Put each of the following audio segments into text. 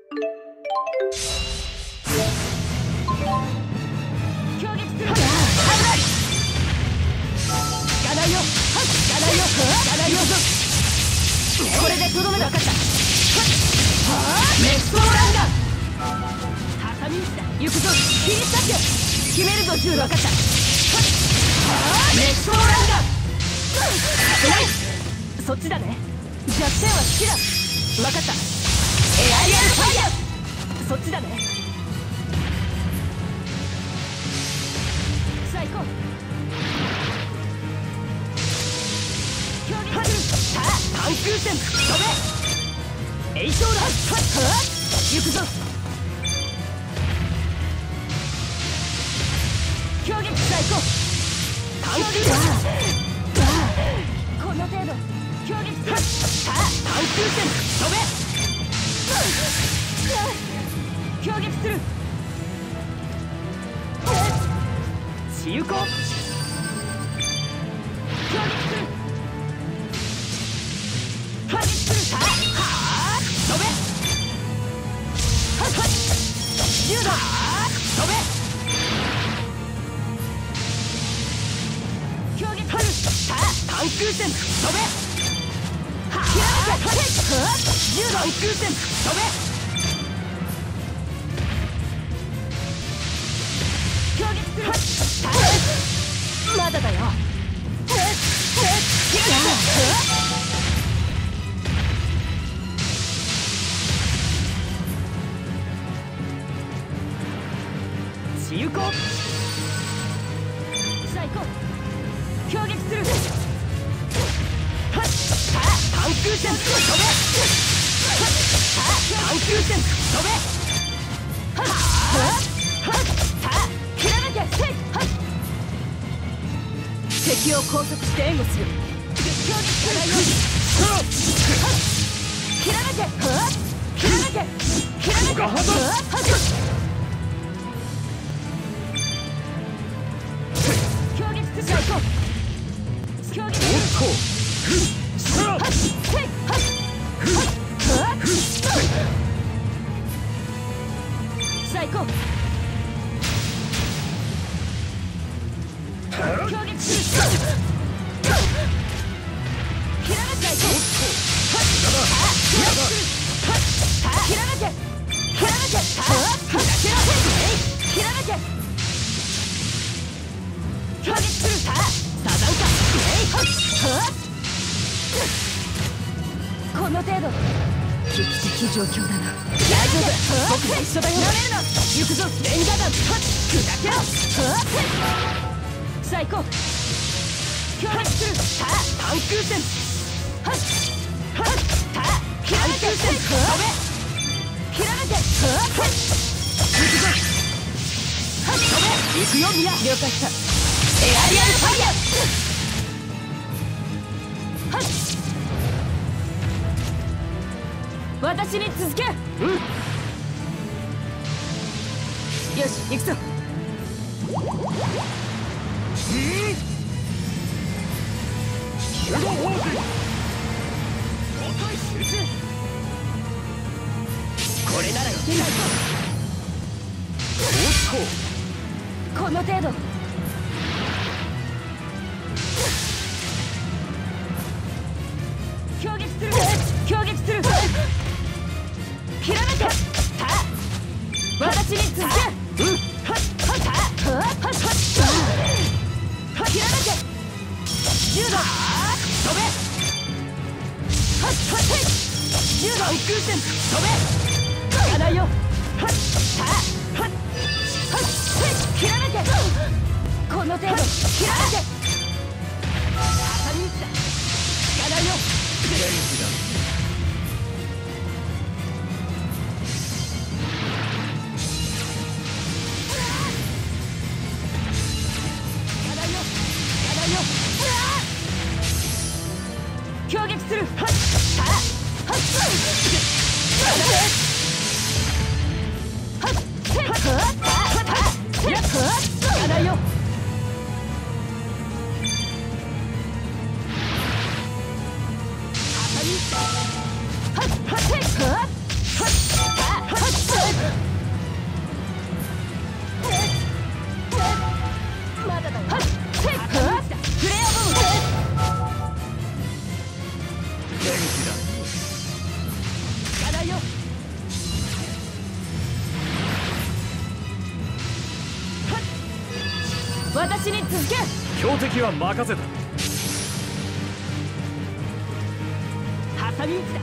攻撃する。危ない。効かないよ。効かないよ。効かないよ。これでとどめだ。分かった。メッソーランガー。挟み撃ちだ。行くぞ。切り裂け。決めるぞ銃。分かった。メッソーランガー。そっちだね。弱点は好きだ。分かった。エアリアルファイヤー。そっちだね。さあ行こう。攻撃する。さあ関空戦飛べ。エイショーだ。行くぞ。攻撃。さあ行こう。関空戦この程度。攻撃する。さあ関空戦飛べ。攻撃する。私有効。攻撃する。攻撃する。さあ飛べ。銃だ。飛べ。攻撃する。さあ関空戦飛べ。ひらめけ。銃だ。関空戦飛べ。攻撃する。まだだよ。私有効。さあ行こう。攻撃する。さあ関空戦飛べ。さあ関空戦飛べ。さあひらめけ。敵を拘束して援護する。攻撃する。ひらめけ。ひらめけ。ひらめけ。攻撃する。行こう。攻撃する。さあ行こう。攻撃する。ひらめけ。行こう。ひらめけ。ひらめけ。ひらめけ。攻撃する。さあサザンカ。この程度。危機的状況だな。大丈夫。僕も一緒だよ。なめるな。行くぞレンガ弾。砕けろ。さあ行こう。攻撃する。さあ関空戦。さあひらめけ。飛べ。ひらめけ。行くぞ。飛べ。行くよみんな。了解した。エアリアルファイヤー。私に続け。よし行くぞ。これならいけないぞ。この程度。攻撃する。攻撃する。ひらめけ。さあ私に続け。ひらめけ。銃だ。飛べ。銃だ。空戦飛べ。効かないよ。さあひらめけ。この程度。ひらめけ。挟み撃ちだ。効かないよ。攻撃する。さあ効かないよ。挟み撃ちだ。 ちに続け。 標的は任せた。 挟み撃ちだ。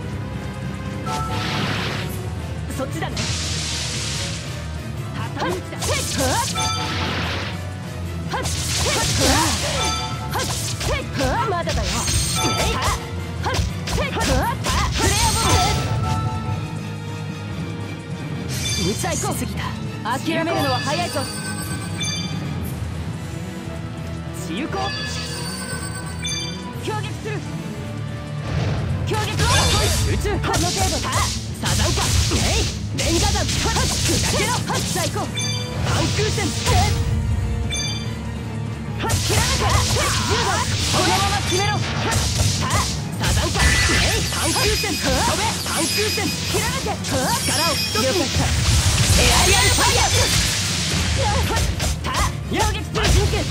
そっちだね。挟み撃ちだ。まだだよ。無茶行こう。すぎた。諦めるのは早いぞ。自由攻。攻撃する。攻撃を集中。この程度だ。サザンカレンガ弾。砕けろ。さあ行こう。反空戦。切らなきゃ。10番このまま決めろ。サザンカ反空戦。飛べ。反空戦。切らなきゃ。力を一つに。エアリアルファイヤー。攻撃する。神経。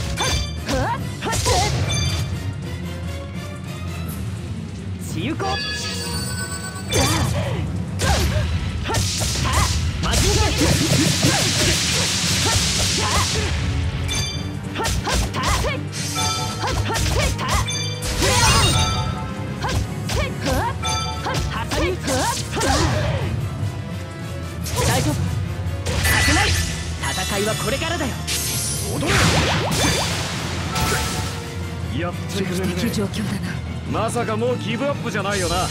自由攻。マジンガー。大丈夫。させない。戦いはこれからだよ。 踊れ。やってくれるね。 状況だな。 まさかもうギブアップじゃないよな。よし、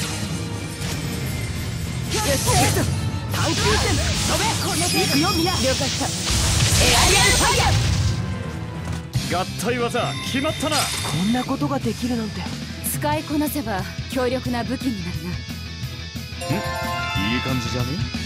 反空戦。飛べ。行くよミヤ。了解した。エアリアルファイヤー。 合体技決まったな。 こんなことができるなんて。使いこなせば強力な武器になるな。 いい感じじゃね？